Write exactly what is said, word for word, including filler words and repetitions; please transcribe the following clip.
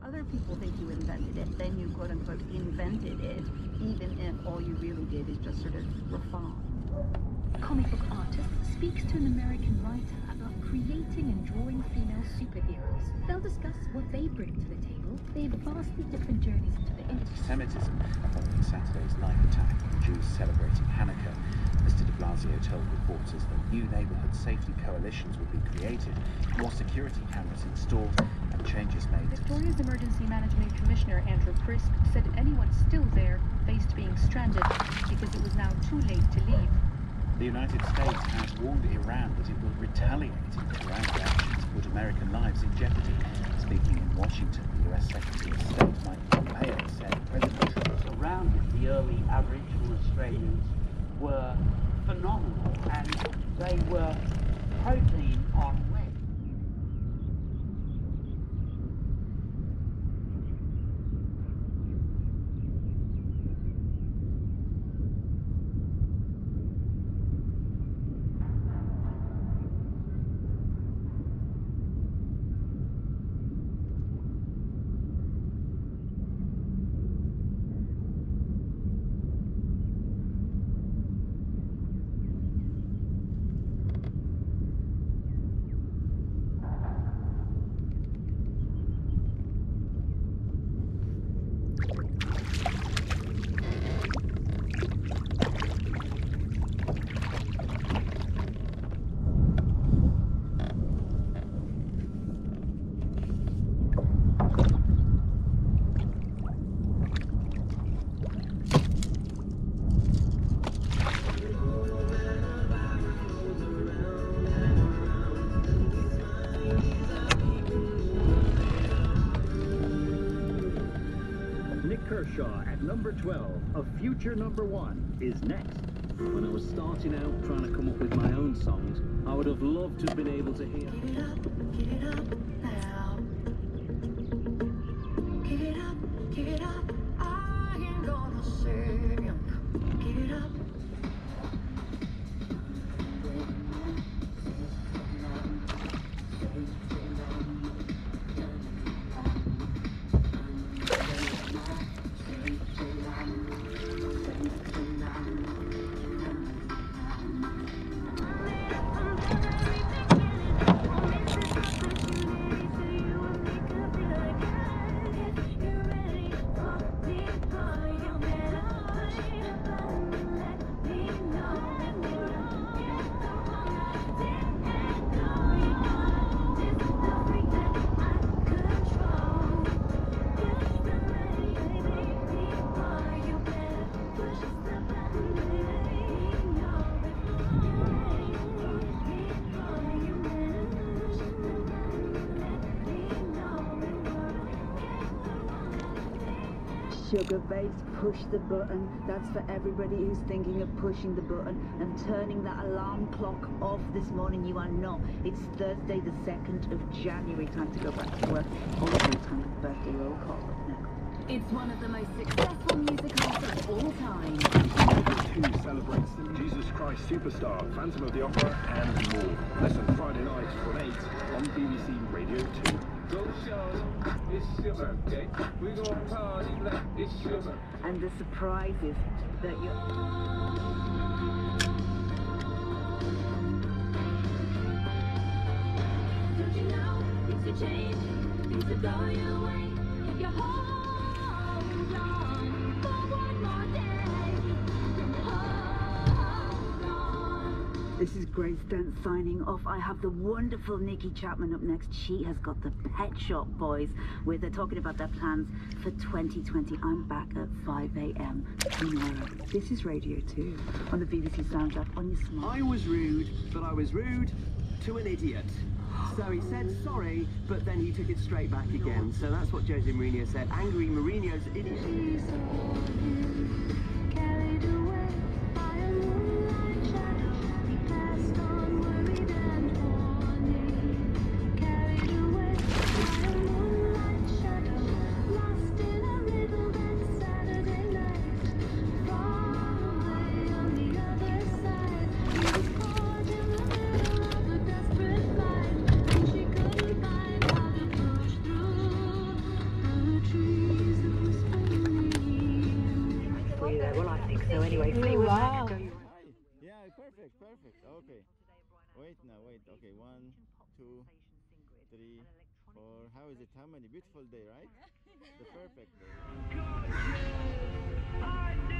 Other people think you invented it, then you quote unquote invented it, even if all you really did is just sort of refine. Comic book artist speaks to an American writer about creating and drawing female superheroes. They'll discuss what they bring to the table. They have vastly different journeys into the industry. Anti-Semitism following Saturday's knife attack on Jews celebrating Hanukkah. Mister de Blasio told reporters that new neighbourhood safety coalitions would be created, more security cameras installed, and changes made. Victoria's Emergency Management Commissioner Andrew Prisk said anyone still there faced being stranded because it was now too late to leave. The United States has warned Iran that it will retaliate if Iran's actions put American lives in jeopardy. Speaking in Washington, the U S Secretary of State Mike Pompeo said President Trump surrounded the early Aboriginal Australians were phenomenal, and they were protein on web. Number twelve, a future number one, is next. When I was starting out trying to come up with my own songs, I would have loved to have been able to hear. Get it up, get it up now. Get it up, get it up. I ain't gonna save you. Get it up. Sugar babes, push the button. That's for everybody who's thinking of pushing the button and turning that alarm clock off this morning. You are not. It's Thursday the second of January. Time to go back to work. Also time for birthday roll call. It's one of the most successful musicals of all time. two celebrates Jesus Christ Superstar, Phantom of the Opera, and more. Listen Friday night from eight on B B C Radio two. Go shows, it's your birthday. We gonna party like it's your birthday. And the surprise is that you. Don't you know things are changing, things are going your way. If you hold on for one more day, hold on. This is Grace Dent signing off. I have the wonderful Nikki Chapman up next. She has got the Pet Shop Boys, where they're talking about their plans for twenty twenty. I'm back at five A M tomorrow. This is Radio two on the B B C Sounds app on your smart. I was rude, but I was rude to an idiot. So he said sorry, but then he took it straight back again. So that's what Jose Mourinho said. Angry Mourinho's idiot. anyway. Fleetwood Mac, go you. Hi. Yeah, perfect, perfect. Okay. Wait now, wait. Okay, one, two, three, four. How is it? How many? Beautiful day, right? The perfect day.